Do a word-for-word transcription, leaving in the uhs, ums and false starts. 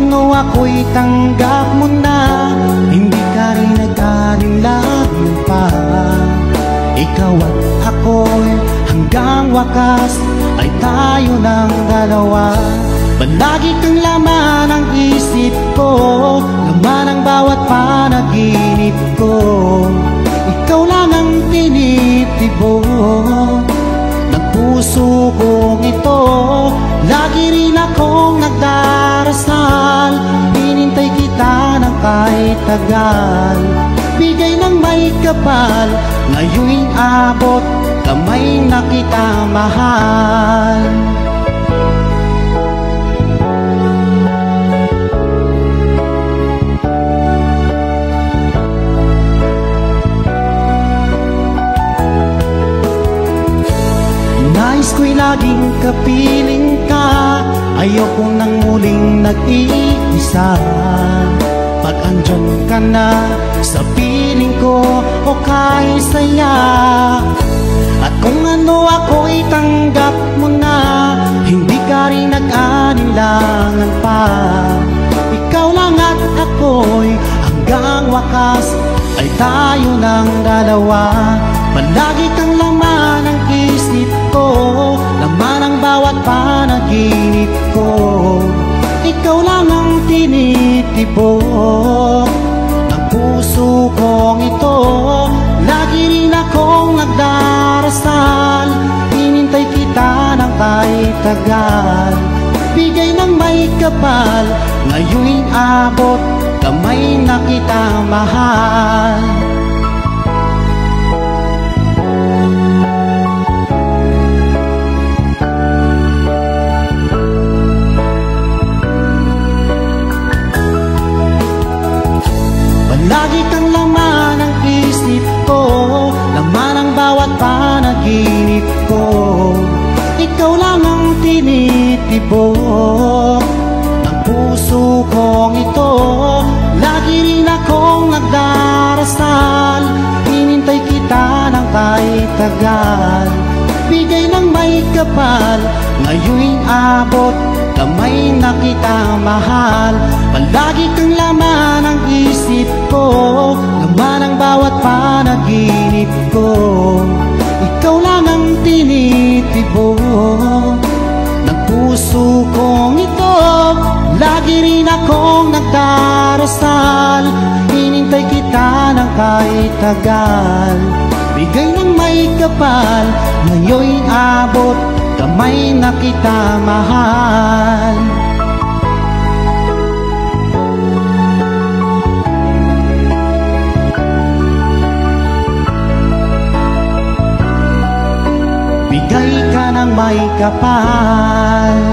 ano ako'y tanggap mo na, hindi ka rin nag-alinlangan pa. Ikaw at ako'y hanggang wakas ay tayo ng dalawa. Palagi kang laman ng isip ko, laman ng bawat panaginip ko. Ikaw lang ang tinitibok ng puso kong ito. Lagi rin akong nagdarasal, hinintay kita ng kahit tagal. Bigay ng may kapal, ngayon'y abot, kamay na kita mahal. Nais ko'y laging kapiling ka, ayoko nang muling nag-iisa. Pag andyan ka na sa piling ko, okay saya. At kung ano ako'y tanggap mo na, hindi ka rin nag-alinlangan pa. Ikaw lang at ako'y hanggang wakas ay tayo ng dalawa. Palagi kang laman ng isip ko, laman ang bawat panaginip ko. Ikaw lang ang tinitibok ng puso kong ito. Lagi rin akong nagdarasal, hinintay kita ng kahit tagal. Bigay ng may kapal, ngayon'y abot, kamay na kita mahal. Lagi kang laman ng isip ko, laman ang bawat panaginip ko. Ikaw lang ang tinitibok ng puso kong ito. Lagi rin akong nagdarasal, hinintay kita ng kahit tagal. Bigay ng may kapal, ngayon'y abot, kamay na kita mahal. Palagi kang laman ng isip ko, laman ang bawat panaginip ko. Ikaw lang ang tinitibok ng puso kong ito. Lagi rin akong nagdarasal, hinintay kita ng kahit tagal. Bigay ng may kapal, ngayon'y abot, kamay na kita mahal. Bigay ka ng may kapal.